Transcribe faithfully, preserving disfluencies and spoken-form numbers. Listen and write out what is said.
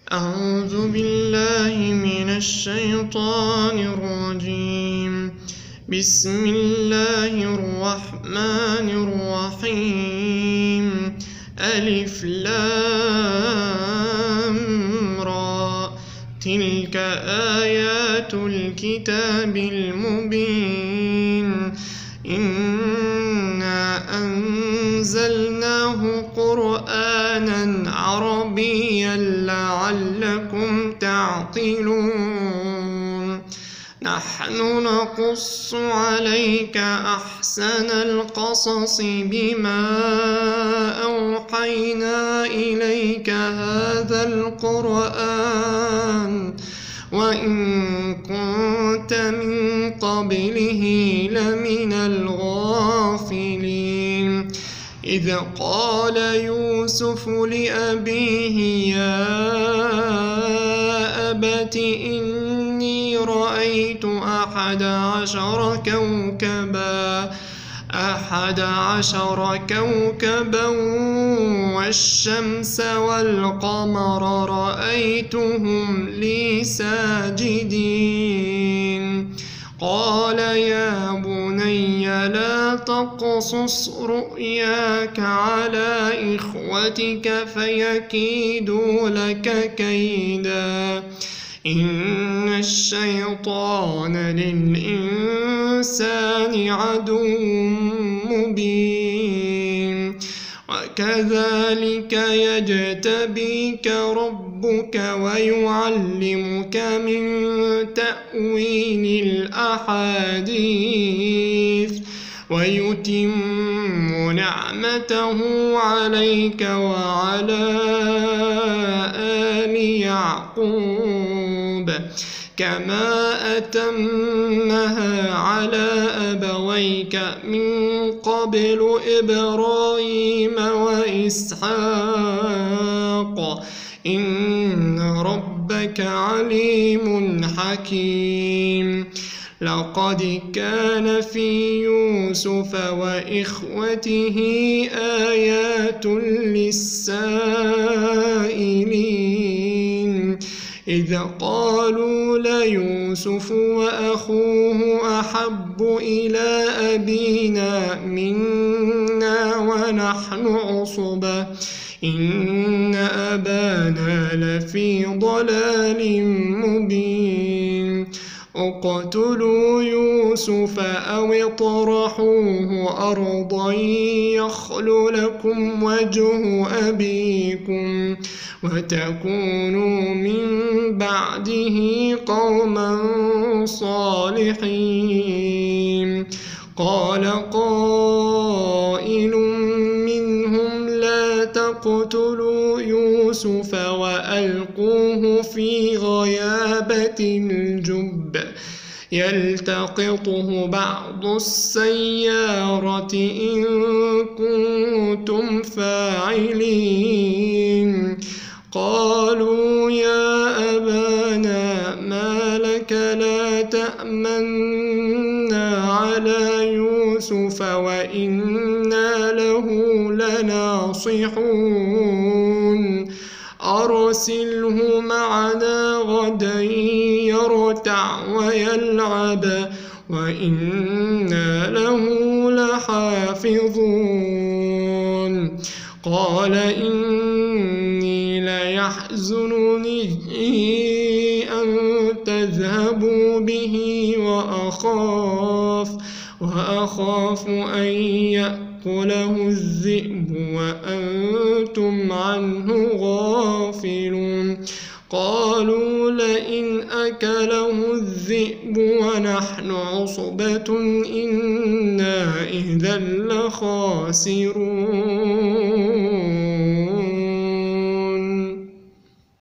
أعوذ بالله من الشيطان الرجيم. بسم الله الرحمن الرحيم. ألف لام را. تلك آيات الكتاب المبين. إنا أنزلناه قرآنا عربيا لعلكم تعقلون. نحن نقص عليك أحسن القصص بما أوحينا إليك هذا القرآن وإن كنت من قبله لمن الغافلين. إذ قال يوسف لأبيه يا أبت إني رأيت أحد عشر كوكبا أحد عشر كوكبا والشمس والقمر رأيتهم لي ساجدين. قال يا بني لا تقصص رؤياك على إخوتك فيكيدوا لك كيدا إن الشيطان للإنسان عدو مبين. وكذلك يجتبيك ربك ويعلمك من تأويل الأحاديث ويتم نعمته عليك وعلى آل يعقوب كما أتمها على أبويك من قبل إبراهيم وإسحاق إن ربك عليم حكيم. لقد كان في يوسف وإخوته آيات للسائلين إذ قالوا ليوسف وأخوه أحب إلى أبينا منا ونحن عصبة إن أبانا لفي ضلال مبين. اقتلوا يوسف أو اطرحوه أرضا يخل لكم وجه أبيكم وتكونوا من بعده قوما صالحين. قال قائل منهم لا تقتلوا يوسف وألقوه في غيابة الجب يلتقطه بعض السيارة إن كنتم فاعلين. قالوا يا أبانا ما لك لا تأمنا على يوسف وإنا له لناصحون أرسله معنا غدا يرتع ويلعب وإنا له لحافظون. قال إني ليحزنني أن تذهبوا به وأخاف وأخاف أن يأكله الذئب وأنتم عنه غافلون. قالوا لئن أكله الذئب ونحن عصبة إنا إذا لخاسرون.